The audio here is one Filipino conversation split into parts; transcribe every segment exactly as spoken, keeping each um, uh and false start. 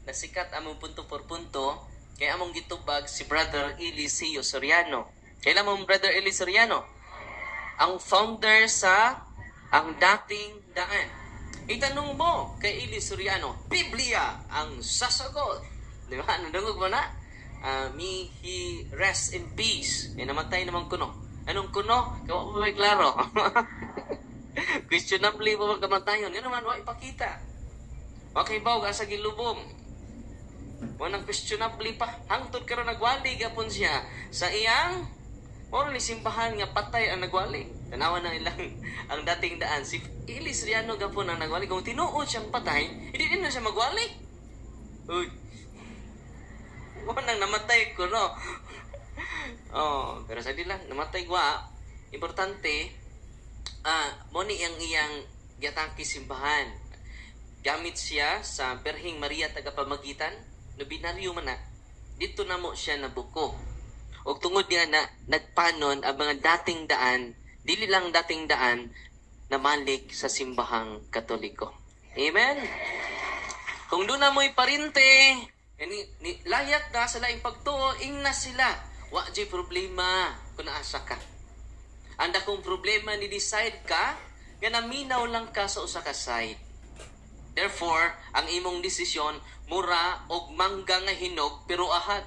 nasikat among punto por punto, kaya among gitubag si Brother Eliseo Soriano. Kailan mong Brother Eli Soriano? Ang founder sa ang dating daan. Itanong mo kay Eli Soriano, Biblia ang sasagot. Di ba? Nandungog mo na? Uh, may he rest in peace. Eh, namatay naman kuno. Anong kuno? Kawa mo may klaro. Questionably po magkamatayon. Yan naman, wala ipakita. Okay ba, asa gilubong. Wanang questionably pa. Hangtod karon nagwali gapon siya sa iyang o ni simbahan nga patay ang nagwali. Tanawa na ilang ang dating daan. Si Eli Soriano gapon ang nagwali. Kung tinuod siyang patay, hindi din na siya magwali. Uy. Wanang namatay ko, no? Oh, pero sa di lang, namatay ko, ah. Importante, ah, mo ni ang iyang yataki simbahan. Gamit siya sa Berhing Maria Tagapamagitan, no binaryo man na. Dito na mo siya nabuko. O tungod niya na nagpanon ang mga dating daan, dili lang dating daan, na malik sa simbahang Katoliko. Amen? Kung doon na mo'y parinte, ni, ni, layat na sa laing pagtuo, ing na sila. Wa di problema kung naasa ka. Anda kung problema ni decide ka, nga naminaw lang ka sa usa ka side. Therefore, ang imong desisyon, mura og mangga nga hinog, pero ahad.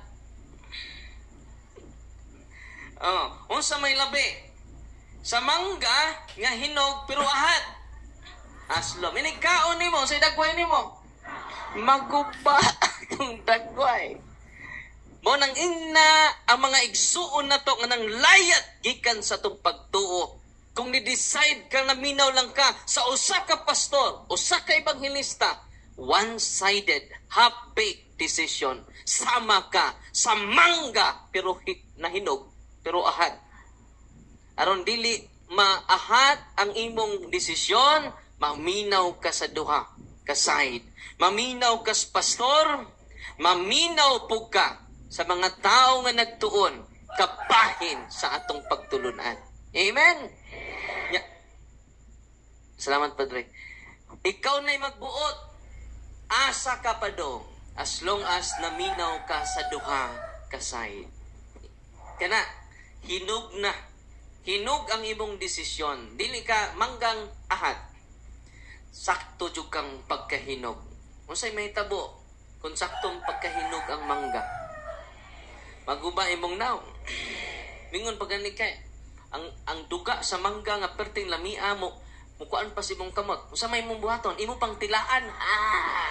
Oh, unsa may labi? Sa mangga nga hinog pero ahad. Aslo, minigkaon nimo sa dagway nimo. Maguba ang dagway. Mo nang ina ang mga igsuon nato nga nang layat gikan sa tong pagtuo. Kung ni-decide ka na minaw lang ka sa usa ka pastor, usa ka ebanghelista, one-sided, half-baked decision. Sama ka sa mangga pero nahinog pero ahad. Aron dili maahad ang imong desisyon, maminaw ka sa duha ka side. Maminaw ka sa pastor, maminaw po ka sa mga tao nga nagtuon, kapahin sa atong pagtulunan. Amen? Yeah. Salamat, Padre. Ikaw na'y magbuot. Asa ka pa do, as long as naminaw ka sa duha ka side. Kana, hinog na. Hinog ang imong desisyon. Dili ka manggang ahad. Sakto jud kang pagkahinog. Unsay may tabo kung saktong pagkahinog ang mangga? Maguba imong naw. Mingon pagani kay ang ang duga sa mangga nga perting lamia mo, mukuan pa si mong kamot. Unsa may imong buhaton? Imo pang tilaan. Ah.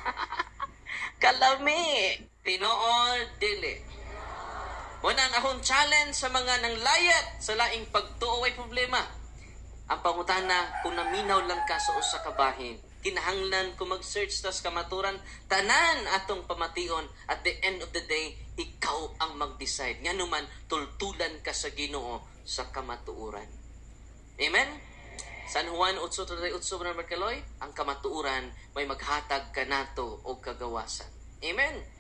Kalami. Tinuod dili. Wala ang akong challenge sa mga nanglayat sa laing pagtuo ay problema. Ang pangutana, kung naminaw lang ka sa usa ka bahin, kinahanglan kung mag-search tas kamaturan, tanan atong pamation, at the end of the day, ikaw ang mag-decide. Nga naman, tultulan ka sa Ginoo sa kamatuuran. Amen? San Juan eight thirty-eight, Brother Kaloy, ang kamatuuran may maghatag ka nato o kagawasan. Amen?